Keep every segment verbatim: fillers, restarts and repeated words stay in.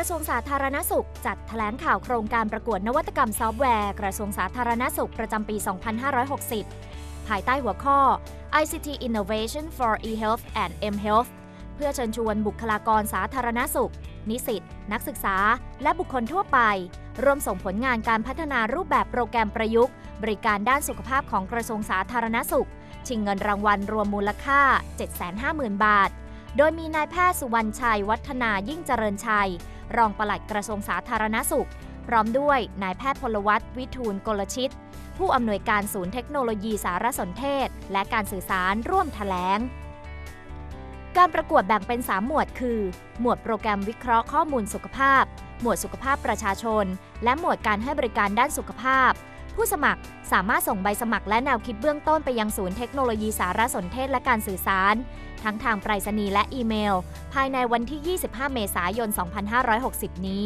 ทรวงสาธารณสุขจัดแถลงข่าวโครงการประกวดนวัตกรรมซอฟต์แวร์กระทรวงสาธารณสุขประจำปี สองพันห้าร้อยหกสิบ ภายใต้หัวข้อ ไอ ซี ที Innovation for e-Health and m-Health เพื่อเชิญชวนบุคลากรสาธารณสุข นิสิต นักศึกษา และบุคคลทั่วไปร่วมส่งผลงานการพัฒนารูปแบบโปรแกรมประยุกต์บริการด้านสุขภาพของกระทรวงสาธารณสุขชิงเงินรางวัลรวมมูลค่า เจ็ดแสนห้าหมื่น บาทโดยมีนายแพทย์สุวรรณชัยวัฒนายิ่งเจริญชัยรองปลัดกระทรวงสาธารณสุขพร้อมด้วยนายแพทย์พลวัตวิทูลกลชิตผู้อำนวยการศูนย์เทคโนโลยีสารสนเทศและการสื่อสารร่วมแถลงการประกวดแบ่งเป็น สาม หมวดคือ หมวดโปรแกรมวิเคราะห์ข้อมูลสุขภาพหมวดสุขภาพประชาชนและหมวดการให้บริการด้านสุขภาพผู้สมัครสามารถส่งใบสมัครและแนวคิดเบื้องต้นไปยังศูนย์เทคโนโลยีสารสนเทศและการสื่อสารทั้งทางไปรษณีย์และอีเมลภายในวันที่ ยี่สิบห้า เมษายน สองพันห้าร้อยหกสิบ นี้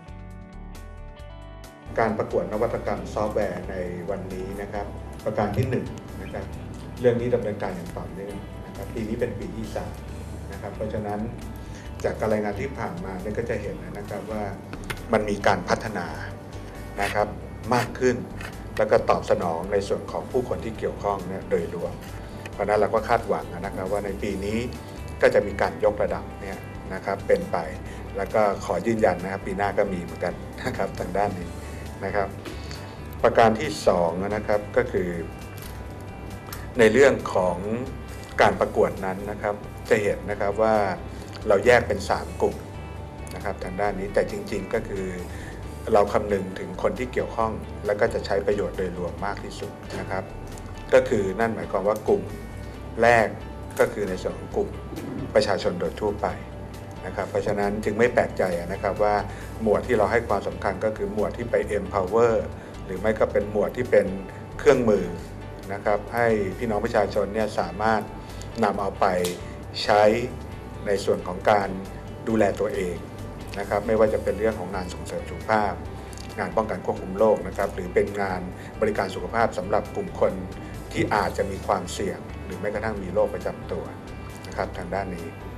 การประกวดนวัตกรรมซอฟต์แวร์ในวันนี้นะครับประการที่หนึ่งนะครับเรื่องนี้ดำเนินการอย่างต่อเนื่องนะครับปีนี้เป็นปีที่สามนะครับเพราะฉะนั้นจากการรายงานที่ผ่านมาเนี่ยก็จะเห็นนะครับว่ามันมีการพัฒนานะครับมากขึ้นแล้วก็ตอบสนองในส่วนของผู้คนที่เกี่ยวข้องเนี่ยโดยรวมเพราะนั้นเราก็คาดหวังนะครับว่าในปีนี้ก็จะมีการยกระดับเนี่ยนะครับเป็นไปแล้วก็ขอยืนยันนะครับปีหน้าก็มีเหมือนกันนะครับทางด้านนี้นะครับประการที่สองนะครับก็คือในเรื่องของการประกวดนั้นนะครับจะเห็นนะครับว่าเราแยกเป็นสามกลุ่มนะครับทางด้านนี้แต่จริงๆก็คือเราคำนึงถึงคนที่เกี่ยวข้องแล้วก็จะใช้ประโยชน์โดยรวมมากที่สุดนะครับก็คือนั่นหมายความว่ากลุ่มแรกก็คือในส่วนของกลุ่มประชาชนโดยทั่วไปนะครับเพราะฉะนั้นจึงไม่แปลกใจนะครับว่าหมวดที่เราให้ความสำคัญก็คือหมวดที่ไป empower หรือไม่ก็เป็นหมวดที่เป็นเครื่องมือนะครับให้พี่น้องประชาชนเนี่ยสามารถนำเอาไปใช้ในส่วนของการดูแลตัวเองนะครับไม่ว่าจะเป็นเรื่องของงานส่งเสริมสุขภาพงานป้องกันควบคุมโรคนะครับหรือเป็นงานบริการสุขภาพสำหรับกลุ่มคนที่อาจจะมีความเสี่ยงหรือแม้กระทั่งมีโรคประจำตัวนะครับทางด้านนี้